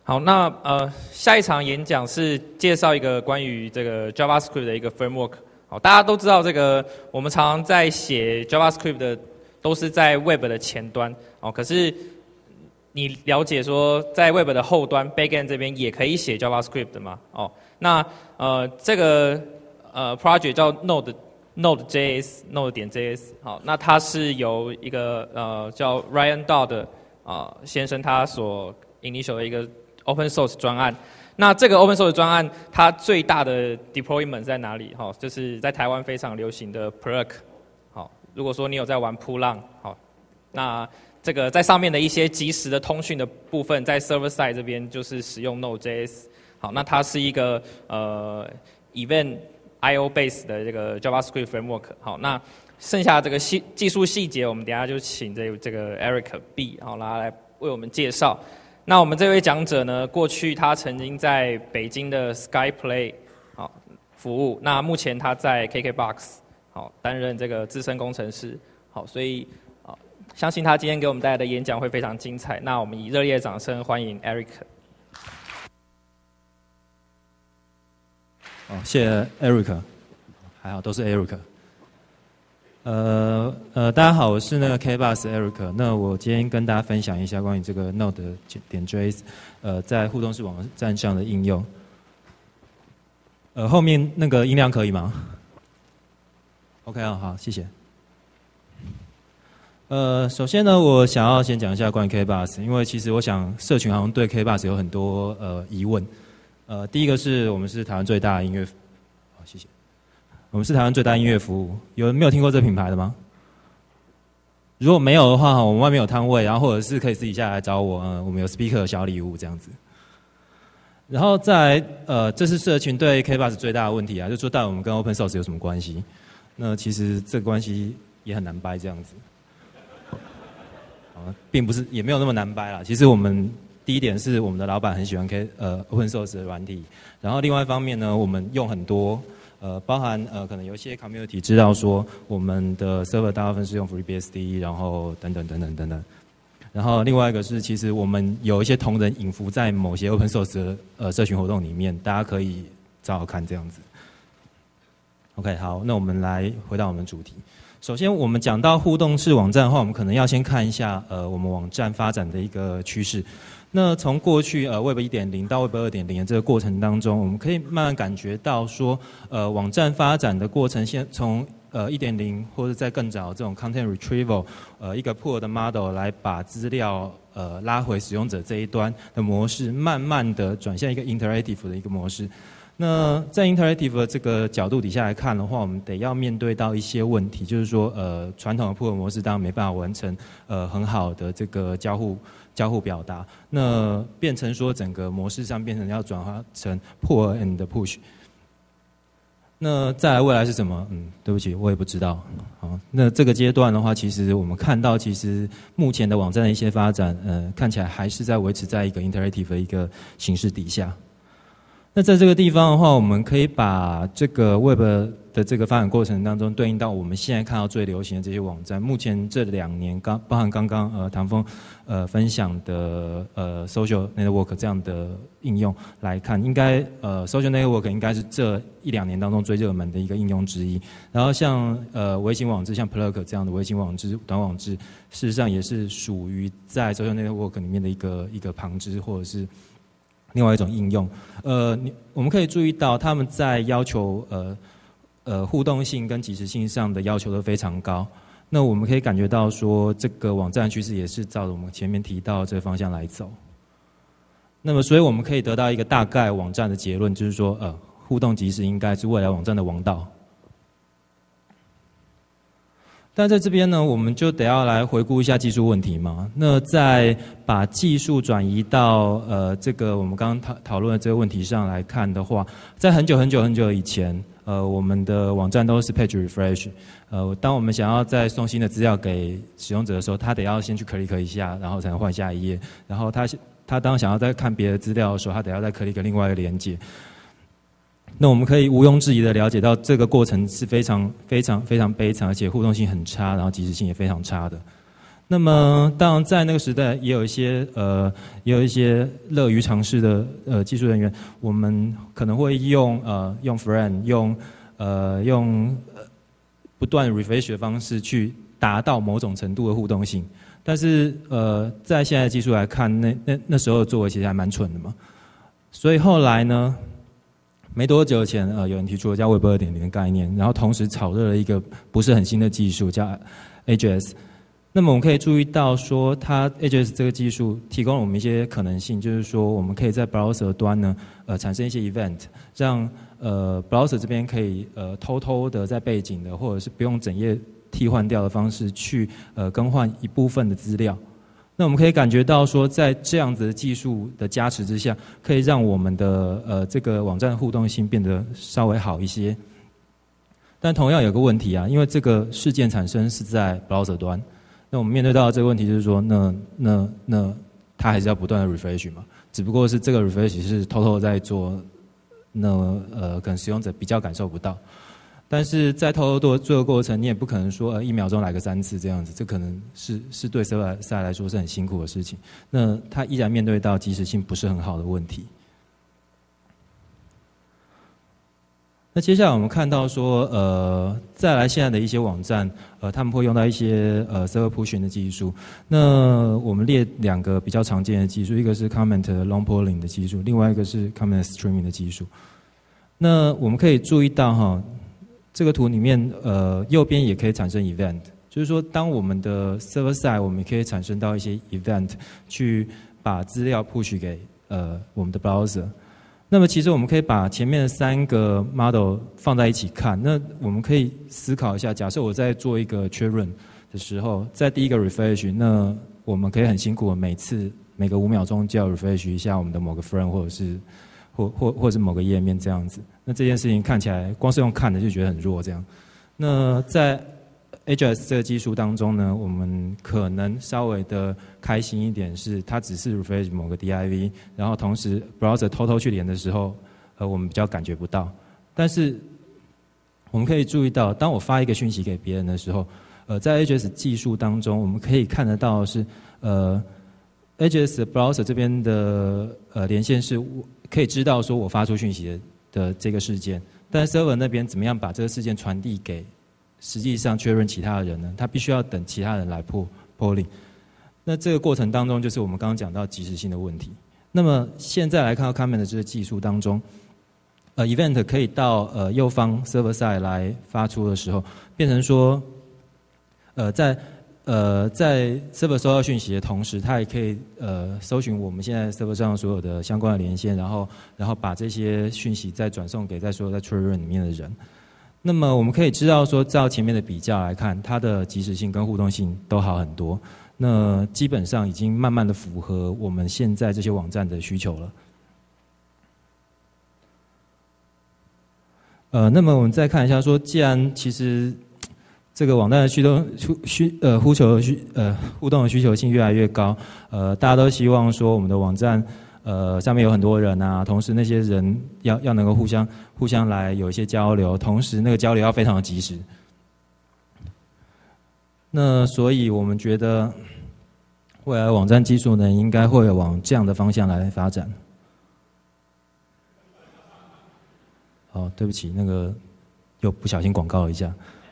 好，那下一场演讲是介绍一个关于这个 JavaScript 的一个 framework。好，大家都知道这个，我们常常在写 JavaScript 的都是在 Web 的前端，哦，可是你了解说在 Web 的后端 Backend 这边也可以写 JavaScript 的吗？哦，那这个project 叫 Node.js， 好，那它是由一个叫 Ryan Dodd 先生他所 initial 的一个 Open Source 专案。那这个 Open Source 专案，它最大的 deployment 在哪里？哈，就是在台湾非常流行的 Plurk。好，如果说你有在玩扑浪，好，那这个在上面的一些即时的通讯的部分，在 server side 这边就是使用 Node.js。好，那它是一个event IO base 的这个 JavaScript framework。好，那剩下这个技术细节，我们等一下就请这个 Eric B 好来为我们介绍。那我们这位讲者呢，过去他曾经在北京的 SkyPlay 好服务，那目前他在 KKBOX 好担任这个资深工程师，好，所以相信他今天给我们带来的演讲会非常精彩。那我们以热烈的掌声欢迎 Eric。 谢谢 Eric， 还好都是 Eric。大家好，我是那个 KBox Eric。那我今天跟大家分享一下关于这个 Node.js 在互动式网站上的应用。后面那个音量可以吗 ？OK 啊，好，谢谢。首先呢，我想要先讲一下关于 KBox， 因为其实我想社群好像对 KBox 有很多疑问。第一个是我们是台湾最大的音乐，好，谢谢。我们是台湾最大音乐服务，有人没有听过这品牌的吗？如果没有的话，我们外面有摊位，然后或者是可以私底下来找我，我们有 speaker 的小礼物这样子。然后再来，这是社群对 KBox 最大的问题啊，就是说到底我们跟 Open Source 有什么关系？那其实这个关系也很难掰这样子。并不是也没有那么难掰啦。其实我们第一点是我们的老板很喜欢Open Source 的软体，然后另外一方面呢，我们用很多。包含可能有一些 community 知道说我们的 server 大部分是用 FreeBSD， 然后等等，然后另外一个是其实我们有一些同仁隐伏在某些 Open Source 的社群活动里面，大家可以找找看这样子。OK， 好，那我们来回到我们的主题。首先，我们讲到互动式网站的话，我们可能要先看一下我们网站发展的一个趋势。那从过去Web 1.0 到 Web 2.0的这个过程当中，我们可以慢慢感觉到说，网站发展的过程，从1.0或者在更早这种 Content Retrieval， 一个 Pool 的 Model 来把资料拉回使用者这一端的模式，慢慢的转向一个 Interactive 的一个模式。那在 Interactive 的这个角度底下来看的话，我们得要面对到一些问题，就是说传统的 Pool 模式当然没办法完成很好的这个交互表达，那变成说整个模式上变成要转化成 pull and push。那再来未来是什么？对不起，我也不知道。好，那这个阶段的话，其实我们看到，其实目前的网站的一些发展，看起来还是在维持在一个 interactive 的一个形式底下。那在这个地方的话，我们可以把这个 Web 的这个发展过程当中，对应到我们现在看到最流行的这些网站。目前这2年包含刚刚唐峰分享的Social Network 这样的应用来看，应该Social Network 应该是这1-2年当中最热门的一个应用之一。然后像微型网志，像 Plurk 这样的微型网志、短网志，事实上也是属于在 Social Network 里面的一个旁支或者是另外一种应用。我们可以注意到他们在要求互动性跟即时性上的要求都非常高。那我们可以感觉到说，这个网站趋势也是照着我们前面提到这个方向来走。那么，所以我们可以得到一个大概网站的结论，就是说，互动即时应该是未来网站的王道。但在这边呢，我们就得要来回顾一下技术问题嘛。那在把技术转移到这个我们刚刚讨论的这个问题上来看的话，在很久以前，我们的网站都是 page refresh。当我们想要再送新的资料给使用者的时候，他得要先去 click 一下，然后才能换下一页。然后他当想要再看别的资料的时候，他得要再 click 另外一个连结。那我们可以毋庸置疑的了解到，这个过程是非常悲惨，而且互动性很差，然后即时性也非常差的。 那么，当然在那个时代也有一些乐于尝试的技术人员，我们可能会用friend 用不断 refresh 的方式去达到某种程度的互动性。但是在现在的技术来看，那时候的作为其实还蛮蠢的嘛。所以后来呢，没多久前有人提出了叫 Web 2.0 的概念，然后同时炒热了一个不是很新的技术叫 AJS。那么我们可以注意到说，它 AJS 这个技术提供了我们一些可能性，就是说我们可以在 browser 端呢产生一些 event， 让browser 这边可以偷偷的在背景的或者是不用整页替换掉的方式去更换一部分的资料。那我们可以感觉到说，在这样子的技术的加持之下，可以让我们的这个网站的互动性变得稍微好一些。但同样有个问题啊，因为这个事件产生是在 browser 端。那我们面对到的这个问题就是说，那它还是要不断的 refresh 嘛，只不过是这个 refresh 是偷偷在做，可能使用者比较感受不到。但是在偷偷做的过程，你也不可能说1秒钟来个3次这样子，这可能是对 server side 来说是很辛苦的事情。那它依然面对到即时性不是很好的问题。那接下来我们看到说，再来现在的一些网站，他们会用到一些server pushing 的技术。那我们列2个比较常见的技术，一个是 comment long polling 的技术，另外一个是 comment streaming 的技术。那我们可以注意到哈，这个图里面右边也可以产生 event， 就是说当我们的 server side 我们也可以产生到一些 event， 去把资料 push 给我们的 browser。那么其实我们可以把前面的3个 model 放在一起看，那我们可以思考一下，假设我在做一个确认的时候，在第一个 refresh， 那我们可以很辛苦的每个5秒钟就要 refresh 一下我们的某个 frame 或者是或是某个页面这样子。那这件事情看起来光是用看的就觉得很弱这样。那在 AJS 这个技术当中呢，我们可能稍微的开心一点是，它只是 refresh 某个 div， 然后同时 browser 偷偷去连的时候，我们比较感觉不到。但是我们可以注意到，当我发一个讯息给别人的时候，在 AJS 技术当中，我们可以看得到的是AJS browser 这边的连线是可以知道说我发出讯息的这个事件，但 server 那边怎么样把这个事件传递给实际上确认其他的人呢？他必须要等其他人来polling。那这个过程当中，就是我们刚刚讲到即时性的问题。那么现在来看到 comment 的这个技术当中，event 可以到右方 server side 来发出的时候，变成说，在 server 收到讯息的同时，它也可以搜寻我们现在 server 上所有的相关的连线，然后把这些讯息再转送给所有在确认里面的人。那么我们可以知道说，照前面的比较来看，它的即时性跟互动性都好很多。那基本上已经慢慢的符合我们现在这些网站的需求了。那么我们再看一下说，既然其实这个网站的互动的需求性越来越高，大家都希望说我们的网站上面有很多人啊，同时那些人要能够互相来有一些交流，同时那个交流要非常的及时。那所以我们觉得未来网站技术呢，应该会往这样的方向来发展。哦，对不起，那个又不小心广告了一下。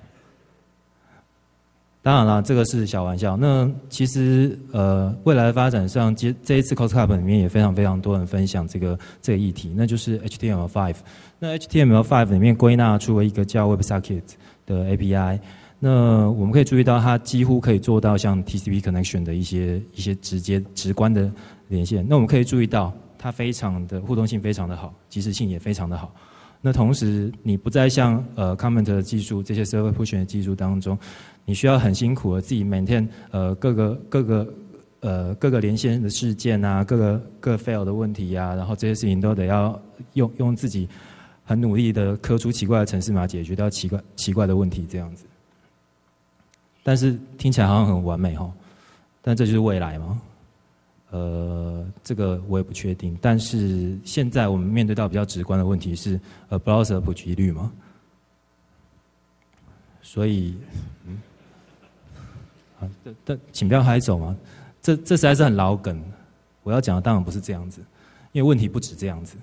当然啦，这个是小玩笑。那其实未来的发展上，这一次 COSCUP 里面也非常非常多人分享这个议题，那就是 HTML5。那 HTML5 里面归纳出了一个叫 WebSocket 的 API。那我们可以注意到，它几乎可以做到像 TCP connection 的一些直观的连线。那我们可以注意到，它非常的互动性非常的好，即时性也非常的好。那同时，你不再像comment 的技术这些 server push 的技术当中，你需要很辛苦的自己 maintain 各个连线的事件啊，各 fail 的问题啊，然后这些事情都得要用自己很努力的刻出奇怪的程式码解决掉奇怪的问题这样子。但是听起来好像很完美哈，但这就是未来吗？这个我也不确定。但是现在我们面对到比较直观的问题是browser 的普及率嘛。所以， 请不要嗨走嘛，这实在是很老梗。我要讲的当然不是这样子，因为问题不止这样子。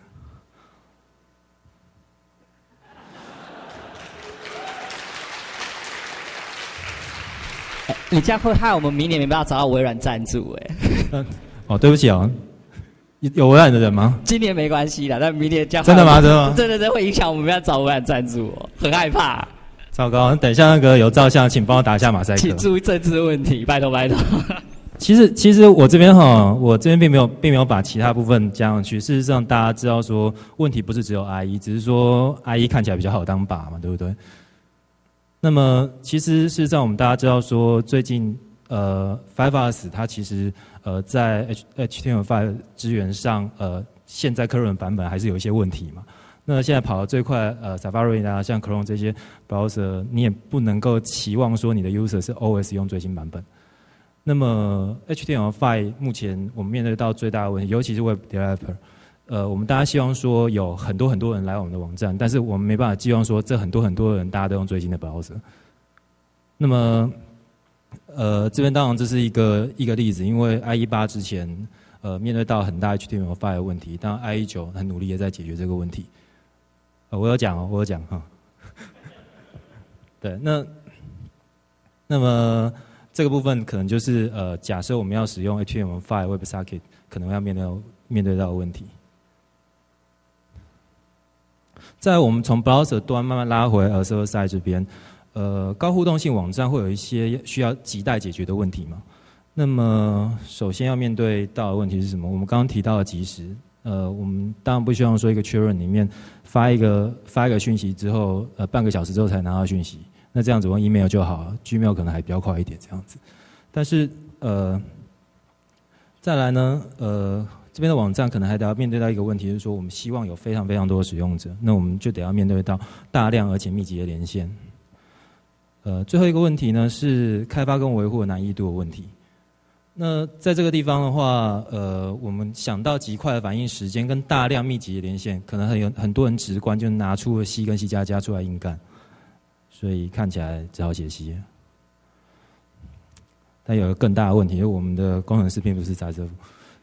你这样会害我们明年没办法找到微软赞助对不起哦，有微软的人吗？ 今年没关系啦，但明年这样真的吗？真的吗？ 真会影响我们要找微软赞助很害怕。 糟糕，等一下那个有照相，请帮我打一下马赛克。 请注意政治问题，拜托。 其实我这边并没有把其他部分加上去。事实上，大家知道说问题不是只有 IE， 只是说 IE 看起来比较好当靶嘛，对不对？那么其实事实上，我们大家知道说最近5OS 它其实在 HTML5 支援上现在科伦版本还是有一些问题嘛。那现在跑得最快Safari 啊，像 Chrome 这些 browser， 你也不能够期望说你的 user 是 always 用最新版本。那么 HTML5 目前我们面对到最大的问题，尤其是 Web Developer， 我们大家希望说有很多人来我们的网站，但是我们没办法寄望说这很多人大家都用最新的 browser。那么这边当然这是一个例子，因为 IE8 之前面对到很大 HTML5 的问题，当然 IE9 很努力的在解决这个问题。我有讲哈。对，那么这个部分可能就是假设我们要使用 HTML5 WebSocket 可能要面对到的问题。在我们从 browser 端慢慢拉回server side 这边，高互动性网站会有一些需要亟待解决的问题嘛？那么首先要面对到的问题是什么？我们刚刚提到的即时。我们当然不希望说一个确认里面发一个讯息之后，半个小时之后才拿到讯息，那这样子用 email 就好 ，Gmail 可能还比较快一点这样子。但是再来呢，这边的网站可能还得要面对到一个问题，就是说我们希望有非常多的使用者，那我们就得要面对到大量而且密集的连线。最后一个问题呢是开发跟维护的难易度的问题。那在这个地方的话，我们想到极快的反应时间跟大量密集的连线，可能很多人直观就拿出了 C 跟 C++ 出来硬干，所以看起来只好写 C。但有个更大的问题，就是我们的工程师并不是在这。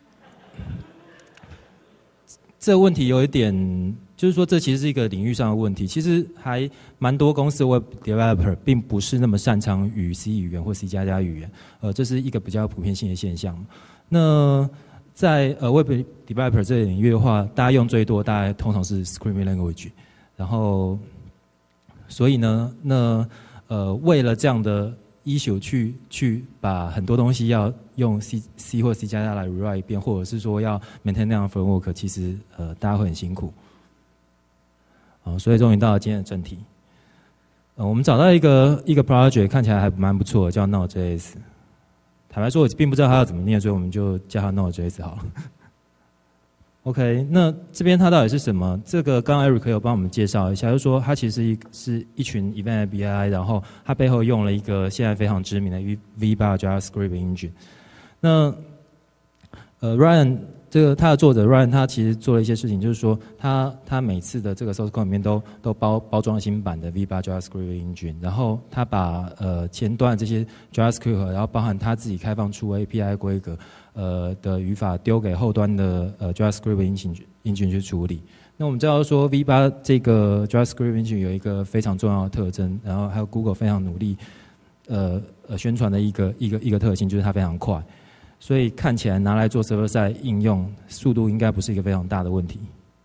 这个问题有一点，就是说这其实是一个领域上的问题。其实还蛮多公司的 Web Developer 并不是那么擅长与 C 语言或 C++ 语言，这是一个比较普遍性的现象。那在Web Developer 这个领域的话，大家用最多大概通常是 Scripting Language， 然后所以呢，为了这样的issue去把很多东西要用 C 或 C++ 来 rewrite 一遍，或者是说要 maintain 那样的 framework， 其实大家会很辛苦。所以终于到了今天的正题。我们找到一个 project 看起来还蛮不错的，叫 Node.js。坦白说，我并不知道它要怎么念，所以我们就叫它 Node.js 好了。OK， 那这边它到底是什么？这个刚刚 Eric 有帮我们介绍一下，就是说它其实是一群 Event API， 然后它背后用了一个现在非常知名的 V8 JavaScript Engine。那Ryan 这个他的作者 Ryan 他其实做了一些事情，就是说他每次的这个 source code 里面都包装新版的 V8 JavaScript Engine， 然后他把前端这些 JavaScript， 然后包含他自己开放出 API 规格的语法丢给后端的JavaScript Engine 去处理。那我们知道说 V8 这个 JavaScript Engine 有一个非常重要的特征，然后还有 Google 非常努力宣传的一个特性，就是它非常快。所以看起来拿来做 server side 应用，速度应该不是一个非常大的问题。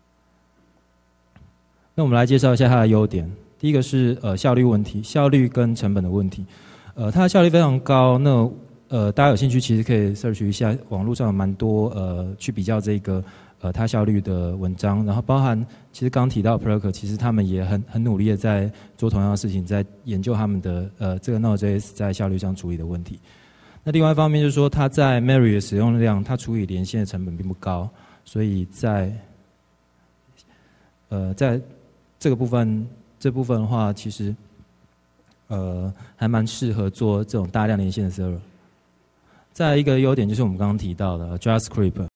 那我们来介绍一下它的优点。第一个是效率问题，效率跟成本的问题。它的效率非常高。那大家有兴趣其实可以 search 一下，网络上有蛮多去比较这个它效率的文章，然后包含其实刚提到 Plurk， 其实他们也很努力的在做同样的事情，在研究他们的这个 Node.js 在效率上处理的问题。那另外一方面就是说，它在 Mary 的使用量，它处理连线的成本并不高，所以在这部分的话，其实还蛮适合做这种大量连线的 server。再一个优点就是我们刚刚提到的 JavaScript。